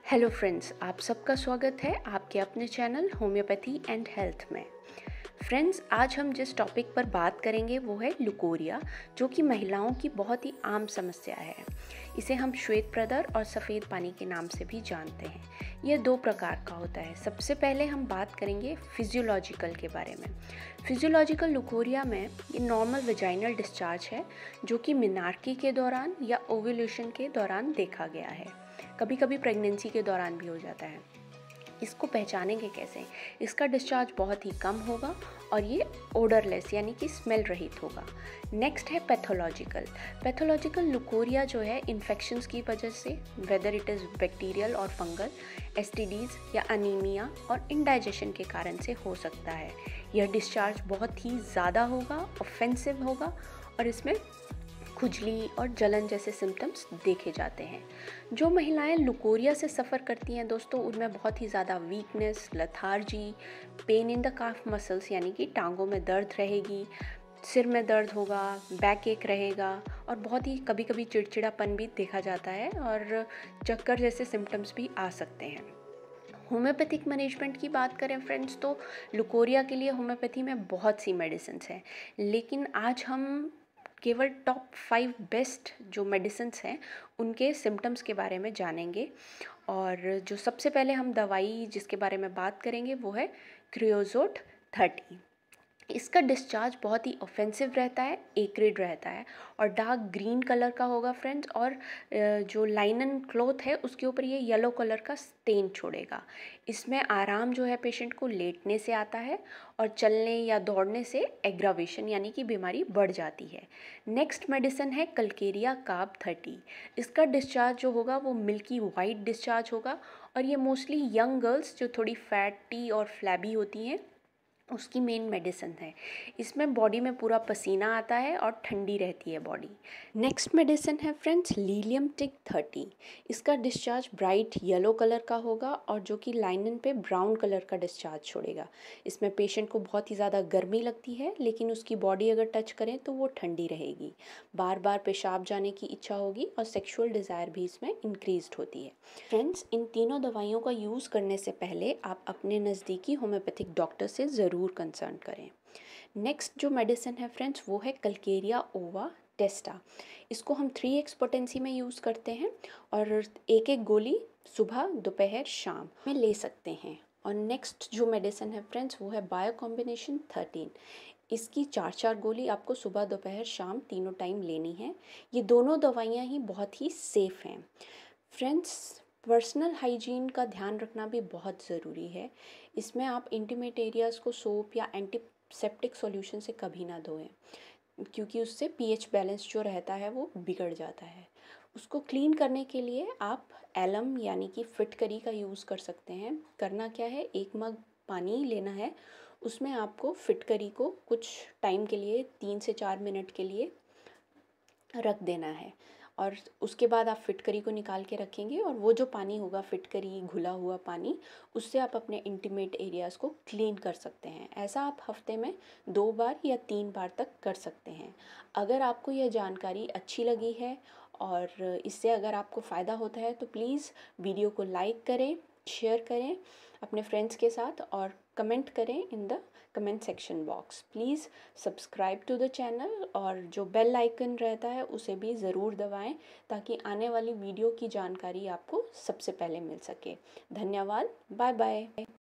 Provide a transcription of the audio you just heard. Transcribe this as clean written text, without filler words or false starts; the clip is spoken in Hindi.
हेलो फ्रेंड्स, आप सबका स्वागत है आपके अपने चैनल होम्योपैथी एंड हेल्थ में। फ्रेंड्स, आज हम जिस टॉपिक पर बात करेंगे वो है लुकोरिया, जो कि महिलाओं की बहुत ही आम समस्या है। इसे हम श्वेत प्रदर और सफ़ेद पानी के नाम से भी जानते हैं। यह दो प्रकार का होता है। सबसे पहले हम बात करेंगे फिजियोलॉजिकल के बारे में। फिजियोलॉजिकल लुकोरिया में ये नॉर्मल वेजाइनल डिस्चार्ज है, जो कि मेनार्की के दौरान या ओव्यूलेशन के दौरान देखा गया है। कभी कभी प्रेगनेंसी के दौरान भी हो जाता है। इसको पहचानेंगे कैसे? इसका डिस्चार्ज बहुत ही कम होगा और ये ओडरलेस यानी कि स्मेल रहित होगा। नेक्स्ट है पैथोलॉजिकल लुकोरिया, जो है इन्फेक्शंस की वजह से, वेदर इट इज़ बैक्टीरियल और फंगल, एसटीडीज़ या अनीमिया और इंडाइजेशन के कारण से हो सकता है। यह डिस्चार्ज बहुत ही ज़्यादा होगा, ऑफेंसिव होगा और इसमें खुजली और जलन जैसे सिम्टम्स देखे जाते हैं। जो महिलाएं लुकोरिया से सफ़र करती हैं दोस्तों, उनमें बहुत ही ज़्यादा weakness, lethargy, pain in the calf muscles यानी कि टांगों में दर्द रहेगी, सिर में दर्द होगा, बैक एक रहेगा और बहुत ही कभी कभी चिड़चिड़ापन भी देखा जाता है और चक्कर जैसे सिम्टम्स भी आ सकते हैं। होम्योपैथिक मैनेजमेंट की बात करें फ्रेंड्स, तो लुकोरिया के लिए होम्योपैथी में बहुत सी मेडिसिन्स हैं, लेकिन आज हम केवल टॉप 5 बेस्ट जो मेडिसिन्स हैं उनके सिम्टम्स के बारे में जानेंगे। और जो सबसे पहले हम दवाई जिसके बारे में बात करेंगे वो है क्रियोजोट 30। इसका डिस्चार्ज बहुत ही ऑफेंसिव रहता है, एक्रिड रहता है और डार्क ग्रीन कलर का होगा फ्रेंड्स। और जो लाइनन क्लॉथ है उसके ऊपर ये येलो कलर का स्टेन छोड़ेगा। इसमें आराम जो है पेशेंट को लेटने से आता है और चलने या दौड़ने से एग्रावेशन यानी कि बीमारी बढ़ जाती है। नेक्स्ट मेडिसिन है कल्केरिया कार्ब 30। इसका डिस्चार्ज जो होगा वो मिल्की वाइट डिस्चार्ज होगा और ये मोस्टली यंग गर्ल्स जो थोड़ी फैटी और फ्लैबी होती हैं उसकी मेन मेडिसिन है। इसमें बॉडी में पूरा पसीना आता है और ठंडी रहती है बॉडी। नेक्स्ट मेडिसिन है फ्रेंड्स लीलियम टिक 30। इसका डिस्चार्ज ब्राइट येलो कलर का होगा और जो कि लाइनन पे ब्राउन कलर का डिस्चार्ज छोड़ेगा। इसमें पेशेंट को बहुत ही ज़्यादा गर्मी लगती है, लेकिन उसकी बॉडी अगर टच करें तो वो ठंडी रहेगी। बार बार पेशाब जाने की इच्छा होगी और सेक्शुअल डिज़ायर भी इसमें इंक्रीज होती है। फ्रेंड्स, इन तीनों दवाइयों का यूज़ करने से पहले आप अपने नज़दीकी होम्योपैथिक डॉक्टर से ज़रूर कंसर्न करें। नेक्स्ट जो मेडिसिन है फ्रेंड्स वो है कल्केरिया ओवा टेस्टा। इसको हम 3x पोटेंसी में यूज़ करते हैं और एक एक गोली सुबह, दोपहर, शाम में ले सकते हैं। और नेक्स्ट जो मेडिसिन है फ्रेंड्स वो है बायो कॉम्बिनेशन 13। इसकी 4-4 गोली आपको सुबह, दोपहर, शाम तीनों टाइम लेनी है। ये दोनों दवाइयाँ ही बहुत ही सेफ़ हैं। फ्रेंड्स, पर्सनल हाइजीन का ध्यान रखना भी बहुत ज़रूरी है। इसमें आप इंटीमेट एरियाज़ को सोप या एंटीसेप्टिक सॉल्यूशन से कभी ना धोएं, क्योंकि उससे पीएच बैलेंस जो रहता है वो बिगड़ जाता है। उसको क्लीन करने के लिए आप एलम यानी कि फिटकरी का यूज़ कर सकते हैं। करना क्या है, 1 मग पानी लेना है, उसमें आपको फिटकरी को कुछ टाइम के लिए 3 से 4 मिनट के लिए रख देना है और उसके बाद आप फिटकरी को निकाल के रखेंगे और वो जो पानी होगा, फिटकरी घुला हुआ पानी, उससे आप अपने इंटीमेट एरियाज़ को क्लीन कर सकते हैं। ऐसा आप हफ्ते में 2 बार या 3 बार तक कर सकते हैं। अगर आपको यह जानकारी अच्छी लगी है और इससे अगर आपको फ़ायदा होता है तो प्लीज़ वीडियो को लाइक करें, शेयर करें अपने फ्रेंड्स के साथ और कमेंट करें in the comment section box. Please subscribe to the channel और जो बेल आइकन रहता है उसे भी ज़रूर दबाएं ताकि आने वाली वीडियो की जानकारी आपको सबसे पहले मिल सके। धन्यवाद। Bye bye.